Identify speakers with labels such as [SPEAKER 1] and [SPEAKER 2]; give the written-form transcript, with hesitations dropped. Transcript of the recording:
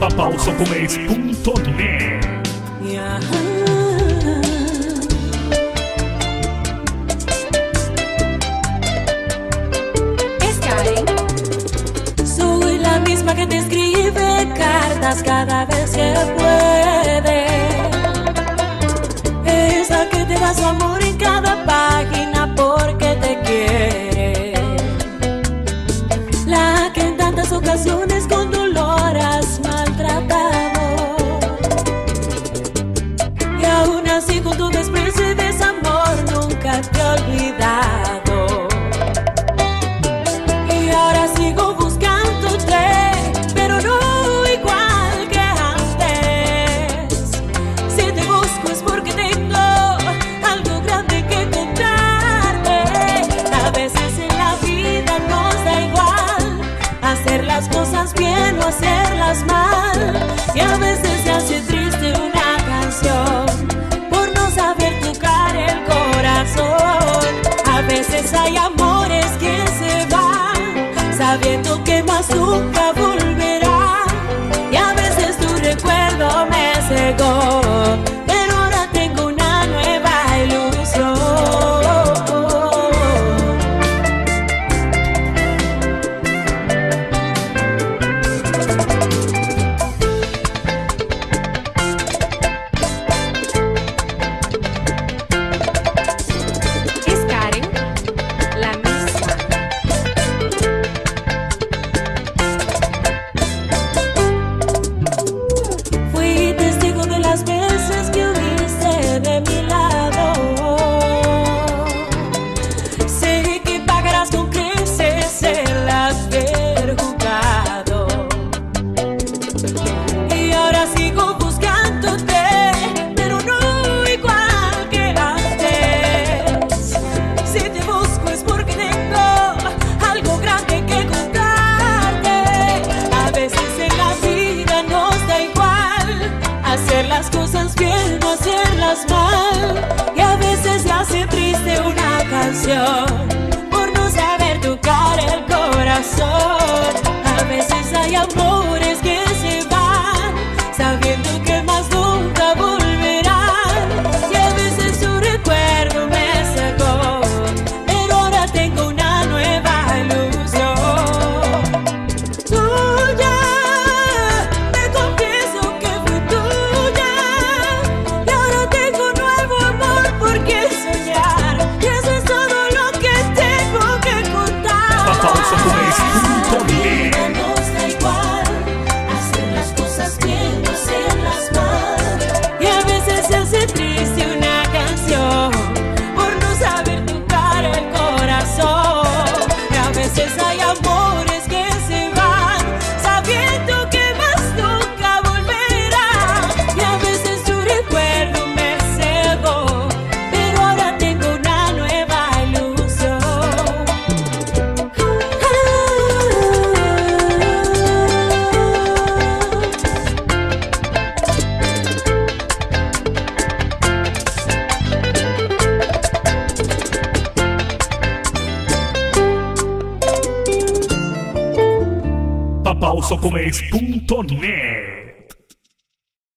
[SPEAKER 1] papaosocomés.net.
[SPEAKER 2] Es Karen. Soy la misma que te escribe cartas cada vez que puede. Esa que te da su amor en cada página porque te quiere. La que en tantas ocasiones con dolor has maltratado. Y aún así con tu desprecio y desamor nunca te he olvidado. Y ahora sigo buscándote, pero no igual que antes. Si te busco es porque tengo algo grande que contarte. A veces en la vida nos da igual hacer las cosas bien o hacerlas mal. Y a veces se hace triste una canción por no saber tocar el corazón. A veces hay amores que se van sabiendo que más nunca volverán. Y a veces tu recuerdo me cegó, pero ahora tengo una nueva ilusión. Hacer las cosas bien o hacerlas mal. Y a veces se hace triste una canción por no saber tocar el corazón. A veces hay amores que se van sabiendo que más nunca volverán. Y a veces su recuerdo me cegó, pero ahora tengo una nueva ilusión. Tuya, me confieso que fui tuya. Y ahora tengo un nuevo amor por qué soñar. Y eso es todo lo que tengo que contar.
[SPEAKER 1] papaosocomés.net.
[SPEAKER 2] Nos da igual hacer las cosas bien o hacerlas mal. Y a veces se hace triste una canción por no saber tocar el corazón. Y a veces hay amores que se van sabiendo que más nunca volverán. Y a veces tu recuerdo me cegó, pero ahora tengo una nueva ilusión.
[SPEAKER 1] papaosocomés.net.